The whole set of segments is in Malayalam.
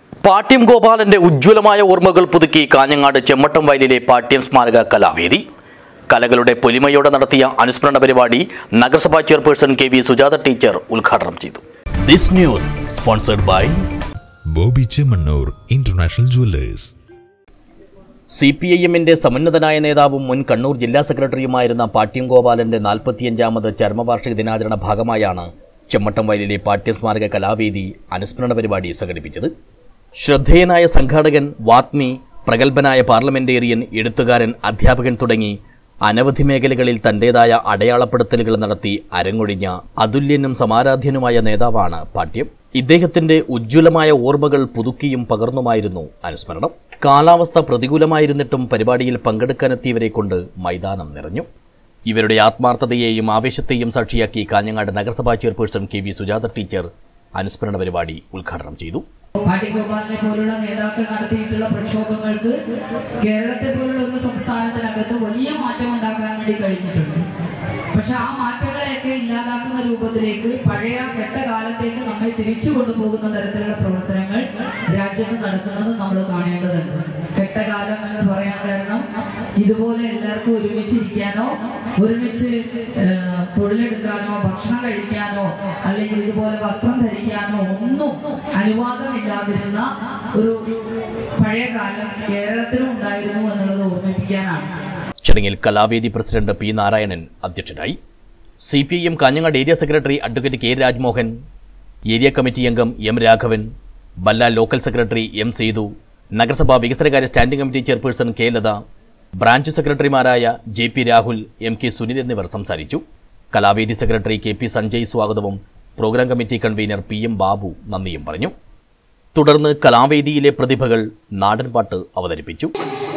പാട്യം ഗോപാലന്റെ ഉജ്ജ്വലമായ ഓർമ്മകൾ പുതുക്കി കാഞ്ഞങ്ങാട് ചെമ്മട്ടം വയലിലെ പാട്യം സ്മാരക കലാവേദി. കലകളുടെ പൊലിമയോടെ നടത്തിയ അനുസ്മരണ പരിപാടി നഗരസഭാ chairperson K V Sujatha teacher ഉദ്ഘാടനം ചെയ്തു. This news sponsored by Boby Chemmanur international jewellers. CPIM-ന്റെ സമുന്നതനായ നേതാവും മുൻ കണ്ണൂർ ജില്ലാ സെക്രട്ടറിയുമായിരുന്ന പാട്യം ഗോപാലന്റെ 45ാമത് ചരമവാർഷിക ദിനാചരണ ഭാഗമായാണ് ചെമ്മട്ടം വയലിലെ പാട്യം സ്മാരക കലാവേദി അനുസ്മരണ പരിപാടി സംഘടിപ്പിച്ചത്. ശ്രദ്ധേയനായ സംഘാടകൻ, വാഗ്മി, പ്രഗത്ഭനായ പാർലമെന്റേറിയൻ, എഴുത്തുകാരൻ, അധ്യാപകൻ തുടങ്ങി അനവധി മേഖലകളിൽ തന്റേതായ അടയാളപ്പെടുത്തലുകൾ നടത്തി അരങ്ങൊഴിഞ്ഞ അതുല്യനും സമാരാധ്യനുമായ നേതാവാണ് പാട്യം. ഇദ്ദേഹത്തിന്റെ ഉജ്ജ്വലമായ ഓർമ്മകൾ പുതുക്കിയും പകർന്നുമായിരുന്നു അനുസ്മരണം. കാലാവസ്ഥ പ്രതികൂലമായിരുന്നിട്ടും പരിപാടിയിൽ പങ്കെടുക്കാനെത്തിയവരെ കൊണ്ട് മൈതാനം നിറഞ്ഞു. ഇവരുടെ ആത്മാർത്ഥതയെയും ആവേശത്തെയും സാക്ഷിയാക്കി കാഞ്ഞങ്ങാട് നഗരസഭാ chairperson K V Sujatha teacher അനുസ്മരണ പരിപാടി ഉദ്ഘാടനം ചെയ്തു. പാട്യം ഗോപാലിനെ പോലുള്ള നേതാക്കൾ നടത്തിയിട്ടുള്ള പ്രക്ഷോഭങ്ങൾക്ക് കേരളത്തെ പോലുള്ള ഒരു സംസ്ഥാനത്തിനകത്ത് വലിയ മാറ്റം ഉണ്ടാക്കാൻ വേണ്ടി കഴിഞ്ഞിട്ടുണ്ട്. പക്ഷെ ആ മാറ്റങ്ങളെയൊക്കെ ഇല്ലാതാക്കുന്ന രൂപത്തിലേക്ക്, പഴയ ഘട്ടകാലത്തേക്ക് നമ്മെ തിരിച്ചു കൊണ്ടുപോകുന്ന തരത്തിലുള്ള പ്രവർത്തനങ്ങൾ രാജ്യത്ത് നടക്കുന്നത് നമ്മൾ കാണേണ്ടതുണ്ട്. ഘട്ടകാലം എന്ന് പറയാൻ കാരണം ഇതുപോലെ എല്ലാവർക്കും ഒരുമിച്ചിരിക്കാനോ, ഒരുമിച്ച് തൊഴിലെടുക്കാനോ, ഭക്ഷണം കഴിക്കാനോ, അല്ലെങ്കിൽ ഇതുപോലെ വസ്ത്രം ധരിക്കാനോ ഒന്നും അനുവാദമില്ലാതിരുന്ന ഒരു പഴയ കാലം കേരളത്തിലും ഉണ്ടായിരുന്നു എന്നുള്ളത് ഓർമ്മിപ്പിക്കാനാണ്. ചടങ്ങിൽ കലാവേദി പ്രസിഡന്റ് പി നാരായണൻ അധ്യക്ഷനായി. CPIM Kanhangad area secretary advocate K Rajmohan, area committee അംഗം M Raghavan, Bella local secretary M Sethu, നഗരസഭാ വികസനകാര്യ standing committee chairperson K Latha, branch സെക്രട്ടറിമാരായ JP രാഹുൽ, MK സുനിൽ എന്നിവർ സംസാരിച്ചു. കലാവേദി സെക്രട്ടറി KP സഞ്ജയ് സ്വാഗതവും programme committee convener PM Babu നന്ദിയും പറഞ്ഞു. തുടർന്ന് കലാവേദിയിലെ പ്രതിഭകൾ നാടൻപാട്ട് അവതരിപ്പിച്ചു.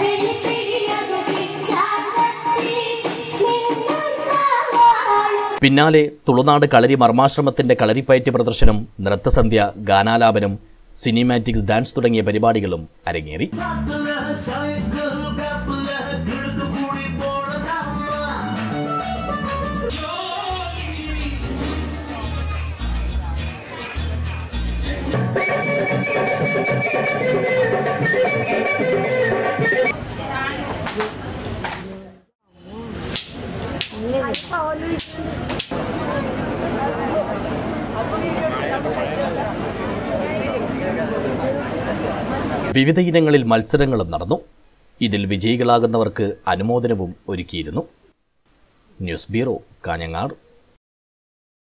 പിന്നാലെ തുളുനാട് കളരി മർമാശ്രമത്തിന്റെ കളരിപ്പയറ്റ് പ്രദർശനം, നൃത്തസന്ധ്യ, ഗാനാലാപനം, സിനിമാറ്റിക്സ്, ഡാൻസ് തുടങ്ങിയ പരിപാടികളും അരങ്ങേറി. വിവിധ ഇനങ്ങളിൽ മത്സരങ്ങളും നടന്നു. ഇതിൽ വിജയികളാകുന്നവർക്ക് അനുമോദനവും ഒരുക്കിയിരുന്നു. News bureau, Kanhangad.